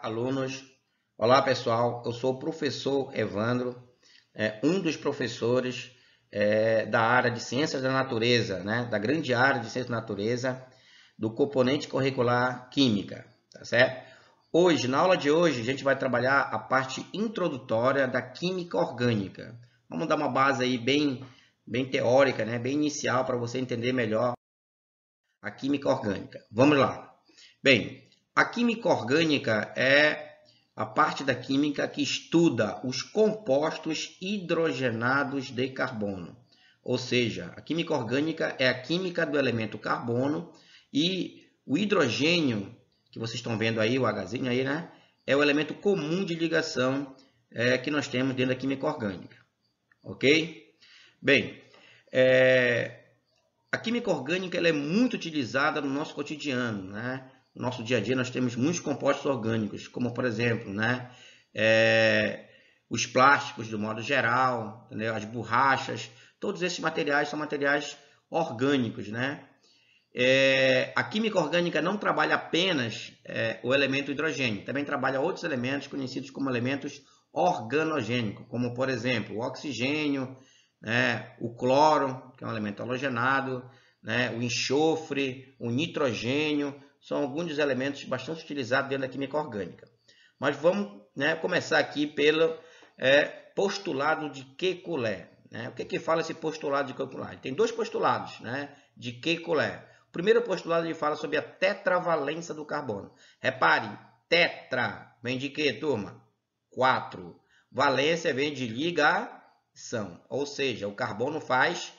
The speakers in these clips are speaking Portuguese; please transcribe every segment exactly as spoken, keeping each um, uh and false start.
alunos. Olá, pessoal. Eu sou o professor Evandro, é, um dos professores é, da área de Ciências da Natureza, né? Da grande área de Ciências da Natureza, do componente curricular Química, tá certo? Hoje, na aula de hoje, a gente vai trabalhar a parte introdutória da Química Orgânica. Vamos dar uma base aí bem, bem teórica, né? Bem inicial para você entender melhor a Química Orgânica. Vamos lá. Bem, a Química Orgânica é a parte da química que estuda os compostos hidrogenados de carbono. Ou seja, a química orgânica é a química do elemento carbono e o hidrogênio, que vocês estão vendo aí, o Hzinho aí, né? É o elemento comum de ligação é, que nós temos dentro da química orgânica. Ok? Bem, é, a química orgânica ela é muito utilizada no nosso cotidiano, né? No nosso dia a dia nós temos muitos compostos orgânicos, como por exemplo, né, é, os plásticos do modo geral, entendeu? As borrachas, todos esses materiais são materiais orgânicos, né? É, a química orgânica não trabalha apenas é, o elemento hidrogênio, também trabalha outros elementos conhecidos como elementos organogênicos, como por exemplo o oxigênio, né, o cloro, que é um elemento halogenado, né, o enxofre, o nitrogênio, são alguns dos elementos bastante utilizados dentro da química orgânica. Mas vamos, né, começar aqui pelo é, postulado de Kekulé. Né? O que, que fala esse postulado de Kekulé? Tem dois postulados, né, de Kekulé. O primeiro postulado ele fala sobre a tetravalência do carbono. Repare, tetra vem de quê, turma? quatro. Valência vem de ligação, ou seja, o carbono faz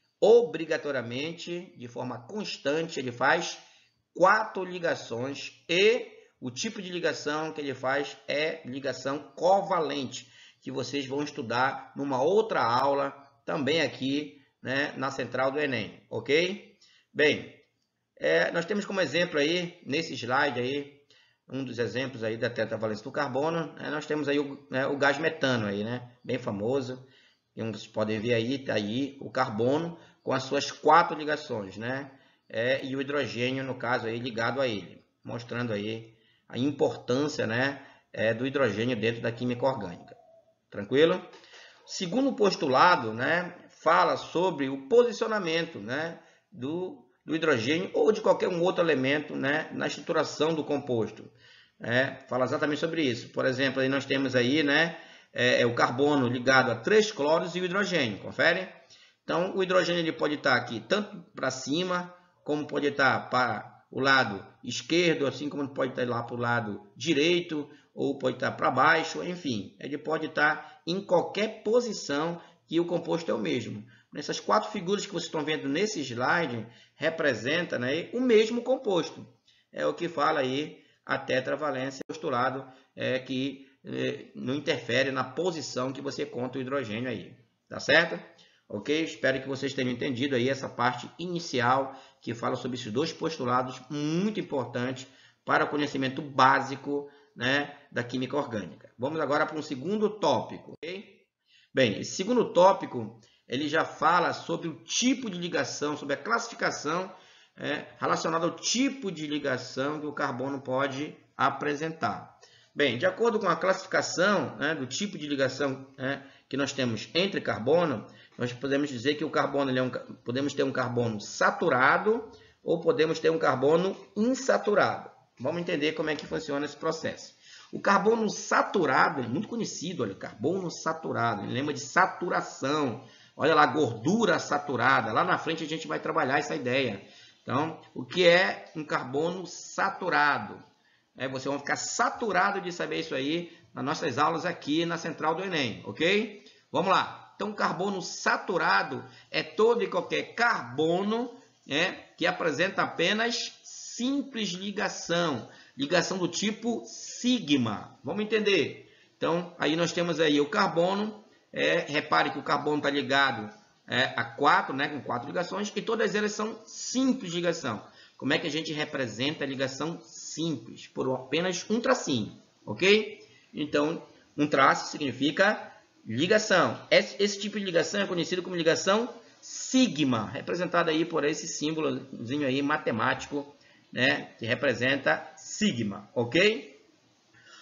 obrigatoriamente, de forma constante, ele faz quatro ligações e o tipo de ligação que ele faz é ligação covalente, que vocês vão estudar numa outra aula, também aqui, né, na central do Enem, ok? Bem, é, nós temos como exemplo aí, nesse slide aí, um dos exemplos aí da tetravalência do carbono, né, nós temos aí o, né, o gás metano aí, né, bem famoso, e vocês podem ver aí, tá aí o carbono com as suas quatro ligações, né? É, e o hidrogênio, no caso, aí, ligado a ele, mostrando aí a importância, né, é, do hidrogênio dentro da química orgânica. Tranquilo? Segundo postulado, né, fala sobre o posicionamento, né, do, do hidrogênio ou de qualquer um outro elemento, né, na estruturação do composto. É, fala exatamente sobre isso. Por exemplo, aí nós temos aí, né, é, é o carbono ligado a três cloros e o hidrogênio. Confere? Então, o hidrogênio ele pode estar aqui tanto para cima, como pode estar para o lado esquerdo, assim como pode estar lá para o lado direito, ou pode estar para baixo, enfim. Ele pode estar em qualquer posição que o composto é o mesmo. Essas quatro figuras que vocês estão vendo nesse slide representam, né, o mesmo composto. É o que fala aí a tetravalência, postulado é, que é, não interfere na posição que você conta o hidrogênio aí. Tá certo? Ok? Espero que vocês tenham entendido aí essa parte inicial que fala sobre esses dois postulados muito importantes para o conhecimento básico, né, da química orgânica. Vamos agora para um segundo tópico. Okay? Bem, esse segundo tópico ele já fala sobre o tipo de ligação, sobre a classificação é, relacionada ao tipo de ligação que o carbono pode apresentar. Bem, de acordo com a classificação, né, do tipo de ligação, né, que nós temos entre carbono, nós podemos dizer que o carbono ele é um, podemos ter um carbono saturado ou podemos ter um carbono insaturado. Vamos entender como é que funciona esse processo. O carbono saturado é muito conhecido, olha, carbono saturado, ele lembra de saturação. Olha lá, gordura saturada. Lá na frente a gente vai trabalhar essa ideia. Então, o que é um carbono saturado? É, você vai ficar saturado de saber isso aí nas nossas aulas aqui na central do Enem, ok? Vamos lá. Então, carbono saturado é todo e qualquer carbono, né, que apresenta apenas simples ligação. Ligação do tipo sigma. Vamos entender? Então, aí nós temos aí o carbono. É, repare que o carbono está ligado é, a quatro, né, com quatro ligações, e todas elas são simples ligação. Como é que a gente representa a ligação simples? Por apenas um tracinho, ok? Então, um traço significa ligação. Esse, esse tipo de ligação é conhecido como ligação sigma, representada aí por esse símbolozinho aí matemático, né, que representa sigma, ok?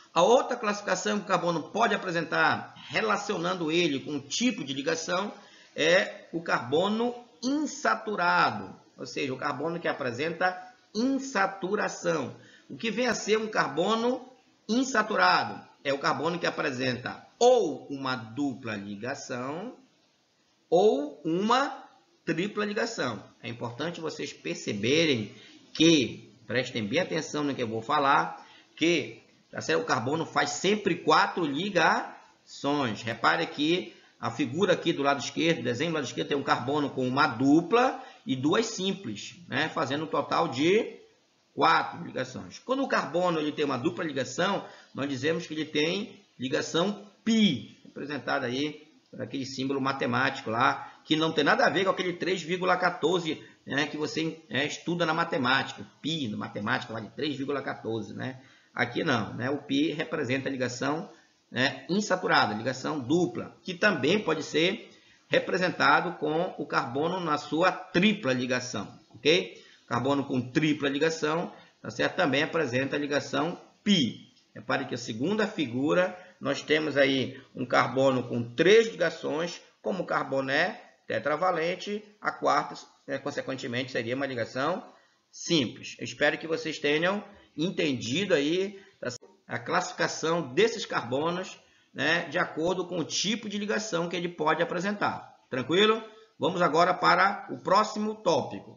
A outra classificação que o carbono pode apresentar, relacionando ele com um tipo de ligação, é o carbono insaturado, ou seja, o carbono que apresenta insaturação. O que vem a ser um carbono insaturado? É o carbono que apresenta ou uma dupla ligação ou uma tripla ligação. É importante vocês perceberem que, prestem bem atenção no que eu vou falar, que tá certo? O carbono faz sempre quatro ligações. Repare que a figura aqui do lado esquerdo, o desenho do lado esquerdo, tem um carbono com uma dupla e duas simples, né? Fazendo um total de quatro ligações. Quando o carbono ele tem uma dupla ligação, nós dizemos que ele tem ligação π, representada aí por aquele símbolo matemático lá, que não tem nada a ver com aquele três vírgula quatorze, né, que você é, estuda na matemática. Π na matemática vale três vírgula quatorze, né? Aqui não, né? O π representa a ligação, né, insaturada, ligação dupla, que também pode ser representado com o carbono na sua tripla ligação, ok? Carbono com tripla ligação, tá certo? Também apresenta a ligação π. Repare que a segunda figura, nós temos aí um carbono com três ligações, como o carbono é tetravalente, a quarta, né, consequentemente, seria uma ligação simples. Eu espero que vocês tenham entendido aí a classificação desses carbonos, né, de acordo com o tipo de ligação que ele pode apresentar. Tranquilo? Vamos agora para o próximo tópico.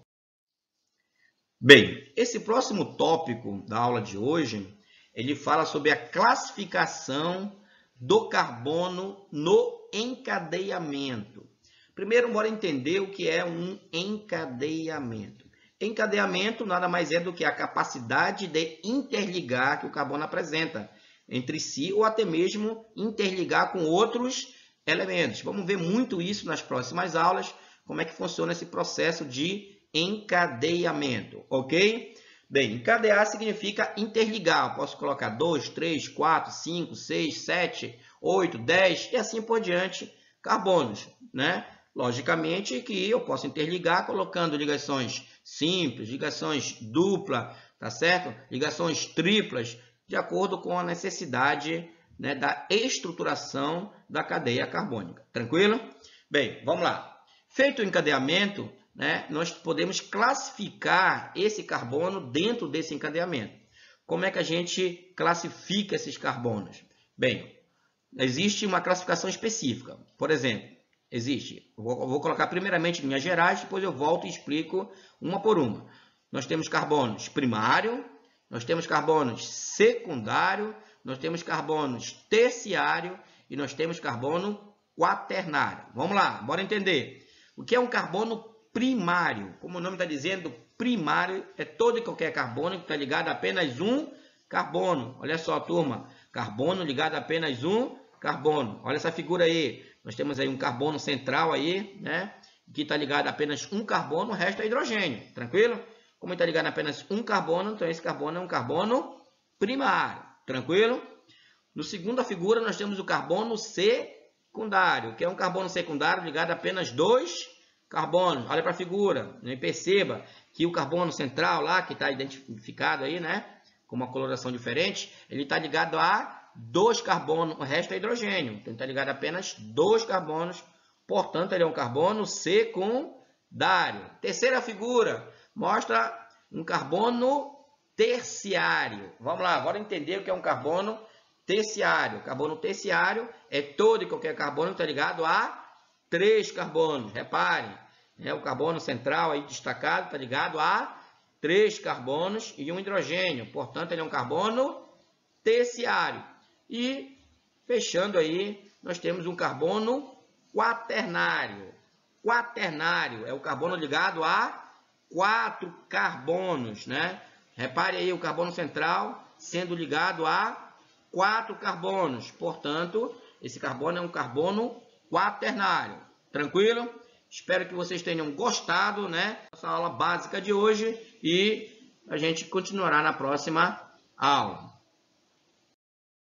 Bem, esse próximo tópico da aula de hoje, ele fala sobre a classificação do carbono no encadeamento. Primeiro, bora entender o que é um encadeamento. Encadeamento nada mais é do que a capacidade de interligar que o carbono apresenta entre si ou até mesmo interligar com outros elementos. Vamos ver muito isso nas próximas aulas, como é que funciona esse processo de encadeamento, ok? Bem, encadear significa interligar. Eu posso colocar dois, três, quatro, cinco, seis, sete, oito, dez e assim por diante carbonos, né? Logicamente que eu posso interligar colocando ligações simples, ligações duplas, tá certo? Ligações triplas, de acordo com a necessidade, né, da estruturação da cadeia carbônica. Tranquilo? Bem, vamos lá. Feito o encadeamento, né, nós podemos classificar esse carbono dentro desse encadeamento. Como é que a gente classifica esses carbonos? Bem, existe uma classificação específica. Por exemplo, existe, eu vou, eu vou colocar primeiramente em linhas gerais, depois eu volto e explico uma por uma. Nós temos carbonos primário, nós temos carbonos secundário, nós temos carbonos terciário e nós temos carbono quaternário. Vamos lá, bora entender. O que é um carbono primário? Como o nome está dizendo, primário é todo e qualquer carbono que está ligado a apenas um carbono. Olha só, turma, carbono ligado a apenas um carbono. Olha essa figura aí. Nós temos aí um carbono central aí, né, que está ligado a apenas um carbono, o resto é hidrogênio. Tranquilo? Como está ligado a apenas um carbono, então esse carbono é um carbono primário. Tranquilo? No segunda figura, nós temos o carbono secundário, que é um carbono secundário ligado a apenas dois carbonos. Olha para a figura, né? Perceba que o carbono central lá, que está identificado aí, né, com uma coloração diferente, ele está ligado a dois carbonos, o resto é hidrogênio. Então, está ligado a apenas dois carbonos, portanto, ele é um carbono secundário. Terceira figura mostra um carbono terciário. Vamos lá, agora entender o que é um carbono terciário. Carbono terciário é todo e qualquer carbono que está ligado a três carbonos. Reparem, né? O carbono central aí destacado está ligado a três carbonos e um hidrogênio. Portanto, ele é um carbono terciário. E, fechando aí, nós temos um carbono quaternário. Quaternário é o carbono ligado a quatro carbonos, né? Repare aí o carbono central sendo ligado a quatro carbonos. Portanto, esse carbono é um carbono quaternário. Tranquilo? Espero que vocês tenham gostado, né, dessa aula básica de hoje e a gente continuará na próxima aula.